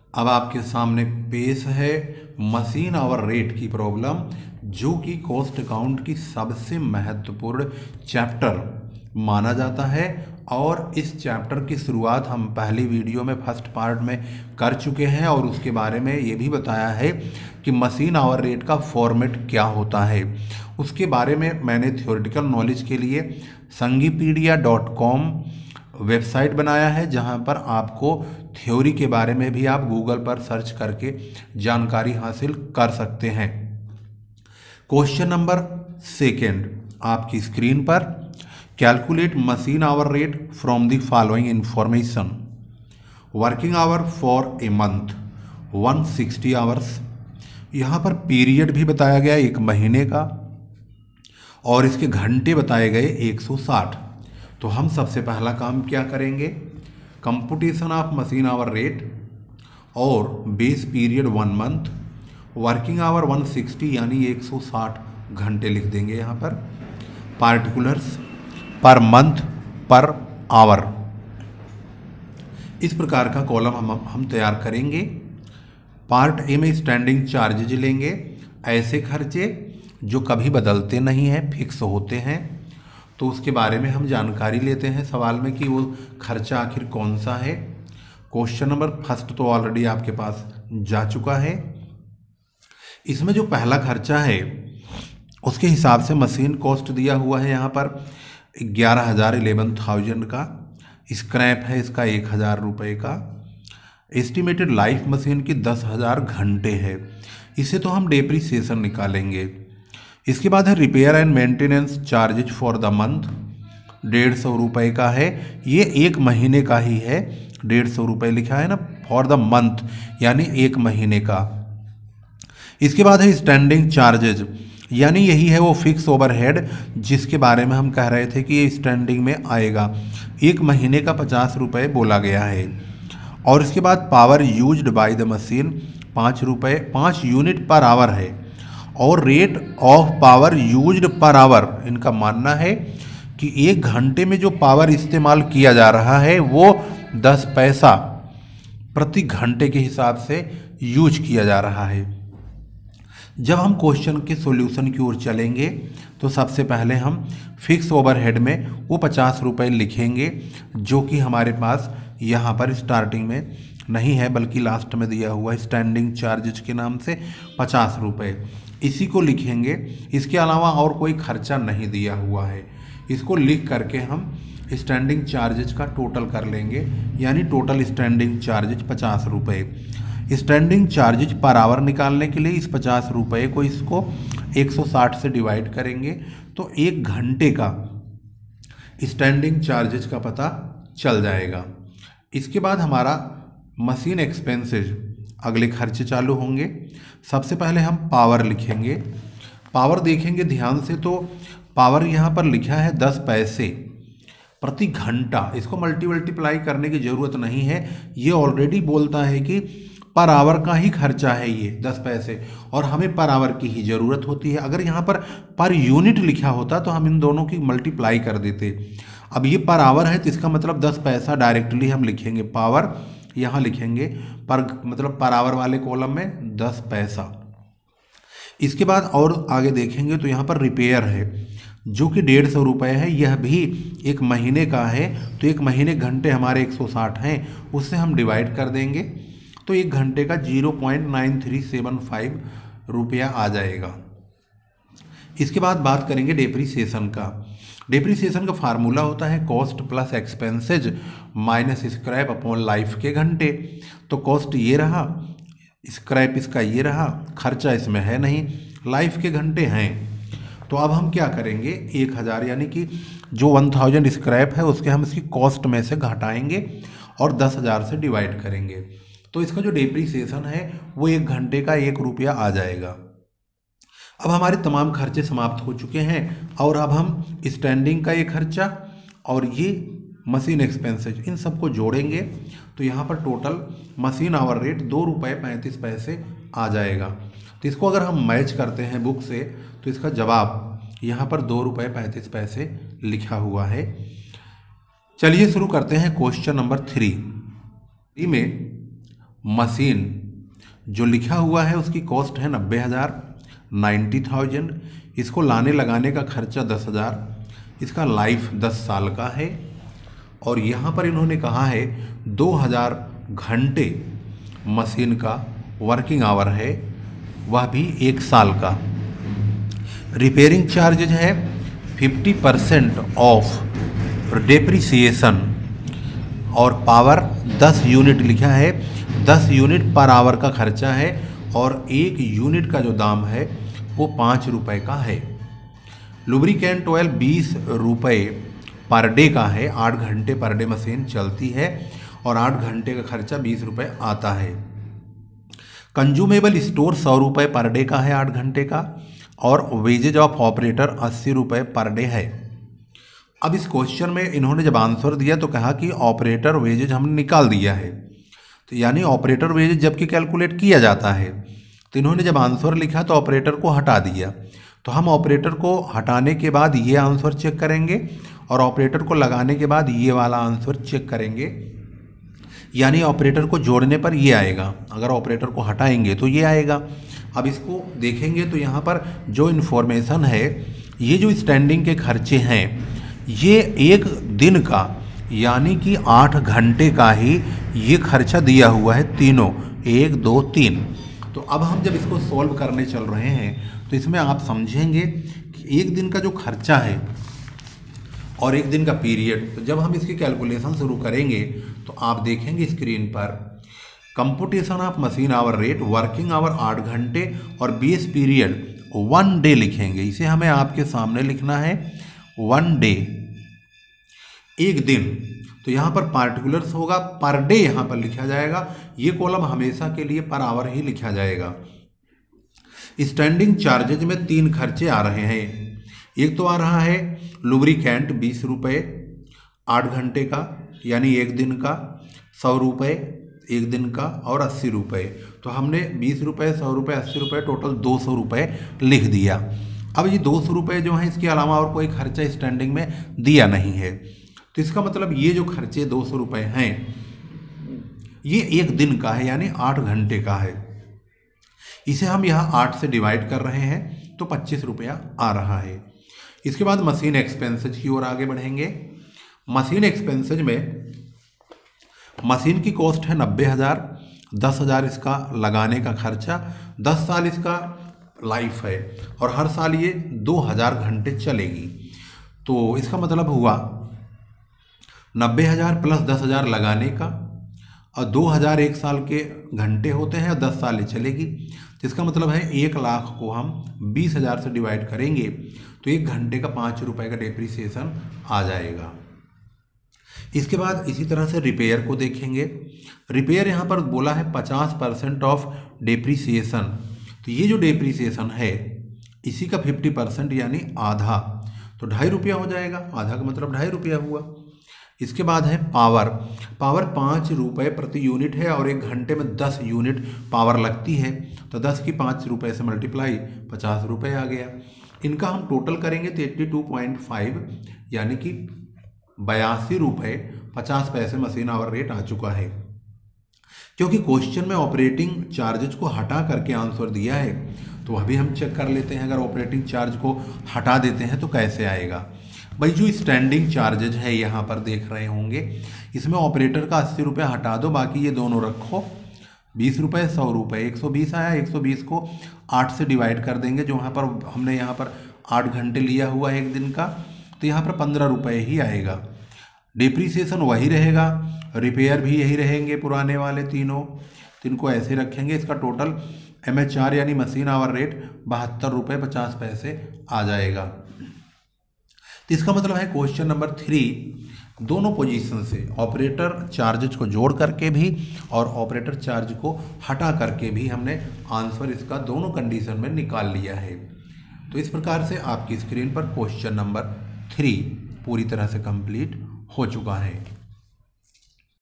अब आपके सामने पेश है मशीन आवर रेट की प्रॉब्लम, जो कि कॉस्ट अकाउंट की सबसे महत्वपूर्ण चैप्टर माना जाता है। और इस चैप्टर की शुरुआत हम पहली वीडियो में फर्स्ट पार्ट में कर चुके हैं और उसके बारे में ये भी बताया है कि मशीन आवर रेट का फॉर्मेट क्या होता है। उसके बारे में मैंने थ्योरेटिकल नॉलेज के लिए sangipedia.com वेबसाइट बनाया है, जहां पर आपको थ्योरी के बारे में भी आप गूगल पर सर्च करके जानकारी हासिल कर सकते हैं। क्वेश्चन नंबर सेकेंड आपकी स्क्रीन पर, calculate machine hour rate from the following information. Working hour for a month 160 hours. यहाँ पर पीरियड भी बताया गया एक महीने का और इसके घंटे बताए गए 160। तो हम सबसे पहला काम क्या करेंगे, computation of machine hour rate और base period 1 month, working hour 160 यानी 160 घंटे लिख देंगे यहाँ पर, particulars per month per hour. इस प्रकार का कॉलम हम तैयार करेंगे। पार्ट ए में स्टैंडिंग चार्जेज लेंगे, ऐसे खर्चे जो कभी बदलते नहीं हैं, फिक्स होते हैं। तो उसके बारे में हम जानकारी लेते हैं सवाल में कि वो खर्चा आखिर कौन सा है। क्वेश्चन नंबर फर्स्ट तो ऑलरेडी आपके पास जा चुका है। इसमें जो पहला खर्चा है उसके हिसाब से मशीन कॉस्ट दिया हुआ है यहाँ पर 11,000 का। स्क्रैप है इसका 1,000 रुपये का। एस्टिमेटेड लाइफ मशीन की 10,000 घंटे है। इसे तो हम डेप्रीसिएशन निकालेंगे। इसके बाद है repair and maintenance charges for the month, 150 रुपये का है। ये एक महीने का ही है, 150 रुपये लिखा है ना, फॉर द मंथ यानी एक महीने का। इसके बाद है स्टैंडिंग चार्जेज, यानी यही है वो फिक्स ओवरहेड जिसके बारे में हम कह रहे थे कि ये स्टैंडिंग में आएगा। एक महीने का 50 रुपये बोला गया है। और इसके बाद power used by the machine 5 रुपये, 5 यूनिट पर आवर है। और rate of power used per hour, इनका मानना है कि एक घंटे में जो पावर इस्तेमाल किया जा रहा है वो 10 पैसा प्रति घंटे के हिसाब से यूज किया जा रहा है। जब हम क्वेश्चन के सॉल्यूशन की ओर चलेंगे तो सबसे पहले हम फिक्स ओवरहेड में वो 50 रुपये लिखेंगे, जो कि हमारे पास यहाँ पर स्टार्टिंग में नहीं है बल्कि लास्ट में दिया हुआ है स्टैंडिंग चार्जेज के नाम से 50 रुपये। इसी को लिखेंगे। इसके अलावा और कोई खर्चा नहीं दिया हुआ है। इसको लिख करके हम स्टैंडिंग चार्जेज का टोटल कर लेंगे, यानी टोटल स्टैंडिंग चार्जेज 50 रुपये। स्टैंडिंग चार्जेज पर आवर निकालने के लिए इस 50 रुपये को इसको 160 से डिवाइड करेंगे तो एक घंटे का स्टैंडिंग चार्जेज का पता चल जाएगा। इसके बाद हमारा मशीन एक्सपेंसेज, अगले खर्चे चालू होंगे। सबसे पहले हम पावर लिखेंगे। पावर देखेंगे ध्यान से तो पावर यहाँ पर लिखा है 10 पैसे प्रति घंटा। इसको मल्टीप्लाई करने की ज़रूरत नहीं है, ये ऑलरेडी बोलता है कि पर आवर का ही खर्चा है ये 10 पैसे, और हमें पर आवर की ही ज़रूरत होती है। अगर यहाँ पर यूनिट लिखा होता तो हम इन दोनों की मल्टीप्लाई कर देते। अब ये पर आवर है तो इसका मतलब 10 पैसा डायरेक्टली हम लिखेंगे, पावर यहाँ लिखेंगे पर, मतलब पर आवर वाले कॉलम में 10 पैसा। इसके बाद और आगे देखेंगे तो यहाँ पर रिपेयर है जो कि 150 रुपये है। यह भी एक महीने का है, तो एक महीने घंटे हमारे 160 हैं, उससे हम डिवाइड कर देंगे तो एक घंटे का 0.9375 रुपया आ जाएगा। इसके बाद बात करेंगे डेप्रीसिएशन का। डेप्रीसिएशन का फार्मूला होता है cost plus expenses minus scrap upon life के घंटे। तो कॉस्ट ये रहा, स्क्रैप इसका ये रहा, खर्चा इसमें है नहीं, लाइफ के घंटे हैं। तो अब हम क्या करेंगे, 1000 यानी कि जो 1000 स्क्रैप है उसके हम इसकी कॉस्ट में से घटाएंगे और 10,000 से डिवाइड करेंगे। तो इसका जो डेप्रीसिएशन है वो एक घंटे का 1 रुपया आ जाएगा। अब हमारे तमाम खर्चे समाप्त हो चुके हैं और अब हम स्टैंडिंग का ये खर्चा और ये मशीन एक्सपेंसेज इन सबको जोड़ेंगे तो यहाँ पर टोटल मशीन आवर रेट 2 रुपये 35 पैसे आ जाएगा। तो इसको अगर हम मैच करते हैं बुक से तो इसका जवाब यहाँ पर 2 रुपये 35 पैसे लिखा हुआ है। चलिए शुरू करते हैं क्वेश्चन नंबर 3 में मशीन जो लिखा हुआ है उसकी कॉस्ट है 90,000, 90,000। इसको लाने लगाने का खर्चा 10,000। इसका लाइफ 10 साल का है। और यहाँ पर इन्होंने कहा है 2,000 घंटे मशीन का वर्किंग आवर है, वह भी 1 साल का। रिपेयरिंग चार्जेज है 50% ऑफ डेप्रिसिएशन। और पावर 10 यूनिट लिखा है, 10 यूनिट पर आवर का खर्चा है। और 1 यूनिट का जो दाम है वो 5 रुपये का है। लुब्रिकेंट ऑयल 20 रुपये पर डे का है। 8 घंटे पर डे मशीन चलती है और 8 घंटे का खर्चा 20 रुपये आता है। कंज्यूमेबल स्टोर 100 रुपये पर डे का है 8 घंटे का। और वेजेज ऑफ ऑपरेटर 80 रुपये पर डे है। अब इस क्वेश्चन में इन्होंने जब आंसर दिया तो कहा कि ऑपरेटर वेजेज हमने निकाल दिया है, तो यानी ऑपरेटर वेजेज जबकि कैलकुलेट किया जाता है, तो इन्होंने जब आंसर लिखा तो ऑपरेटर को हटा दिया। तो हम ऑपरेटर को हटाने के बाद ये आंसर चेक करेंगे और ऑपरेटर को लगाने के बाद ये वाला आंसर चेक करेंगे, यानी ऑपरेटर को जोड़ने पर ये आएगा, अगर ऑपरेटर को हटाएंगे तो ये आएगा। अब इसको देखेंगे तो यहाँ पर जो इन्फॉर्मेशन है, ये जो स्टैंडिंग के खर्चे हैं ये 1 दिन का यानी कि 8 घंटे का ही ये खर्चा दिया हुआ है तीनों, 1 2 3। तो अब हम जब इसको सॉल्व करने चल रहे हैं तो इसमें आप समझेंगे कि 1 दिन का जो खर्चा है और 1 दिन का पीरियड, तो जब हम इसकी कैलकुलेशन शुरू करेंगे तो आप देखेंगे स्क्रीन पर computation of machine hour rate, working hour 8 घंटे और बेस पीरियड 1 डे लिखेंगे। इसे हमें आपके सामने लिखना है 1 डे, 1 दिन। तो यहाँ पर पार्टिकुलर्स होगा, पर डे यहाँ पर लिखा जाएगा। ये कॉलम हमेशा के लिए पर आवर ही लिखा जाएगा। स्टैंडिंग चार्जेज में 3 खर्चे आ रहे हैं। एक तो आ रहा है लुब्रिकेंट 20 रुपये 8 घंटे का यानी 1 दिन का, 100 रुपये 1 दिन का और 80 रुपये। तो हमने 20 रुपये 100 रुपये 80 रुपये टोटल 200 रुपये लिख दिया। अब ये 200 रुपये जो हैं इसके अलावा और कोई खर्चा स्टैंडिंग में दिया नहीं है, तो इसका मतलब ये जो खर्चे 200 रुपये हैं ये 1 दिन का है यानी 8 घंटे का है। इसे हम यहाँ 8 से डिवाइड कर रहे हैं तो 25 रुपया आ रहा है। इसके बाद मशीन एक्सपेंसेज की ओर आगे बढ़ेंगे। मशीन एक्सपेंसेज में मशीन की कॉस्ट है 90,000, 10,000 इसका लगाने का खर्चा, 10 साल इसका लाइफ है और हर साल ये 2,000 घंटे चलेगी। तो इसका मतलब हुआ 90,000 प्लस 10,000 लगाने का और 2,000 1 साल के घंटे होते हैं और 10 साल ये चलेगी। तो इसका मतलब है 1 लाख को हम 20,000 से डिवाइड करेंगे तो 1 घंटे का 5 रुपये का डेप्रिसिएशन आ जाएगा। इसके बाद इसी तरह से रिपेयर को देखेंगे। रिपेयर यहाँ पर बोला है 50% ऑफ डेप्रिसिएशन। तो ये जो डेप्रिसिएशन है इसी का 50% यानी आधा, तो 2.5 रुपया हो जाएगा। आधा का मतलब 2.5 रुपया हुआ। इसके बाद है पावर। पावर 5 रुपये प्रति यूनिट है और 1 घंटे में 10 यूनिट पावर लगती है, तो 10 की 5 रुपये से मल्टीप्लाई 50 रुपये आ गया। इनका हम टोटल करेंगे तो 82.5 यानी कि 82 रुपये 50 पैसे मशीन आवर रेट आ चुका है। क्योंकि क्वेश्चन में ऑपरेटिंग चार्जेज को हटा करके आंसर दिया है तो वह भी हम चेक कर लेते हैं। अगर ऑपरेटिंग चार्ज को हटा देते हैं तो कैसे आएगा। भाई जो स्टैंडिंग चार्जेज है यहाँ पर देख रहे होंगे, इसमें ऑपरेटर का 80 रुपये हटा दो, बाकी ये दोनों रखो। 20 रुपये 100 रुपये 120 आया। 120 को 8 से डिवाइड कर देंगे, जो यहाँ पर हमने यहाँ पर 8 घंटे लिया हुआ है 1 दिन का, तो यहाँ पर 15 रुपये ही आएगा। डिप्रिसिएशन वही रहेगा, रिपेयर भी यही रहेंगे पुराने वाले तीनों, तो इनको ऐसे रखेंगे। इसका टोटल MHR यानी मशीन आवर रेट 72 रुपये 50 पैसे आ जाएगा। तो इसका मतलब है क्वेश्चन नंबर 3 दोनों पोजीशन से ऑपरेटर चार्जेज को जोड़ करके भी और ऑपरेटर चार्ज को हटा करके भी हमने आंसर इसका दोनों कंडीशन में निकाल लिया है। तो इस प्रकार से आपकी स्क्रीन पर क्वेश्चन नंबर 3 पूरी तरह से कंप्लीट हो चुका है।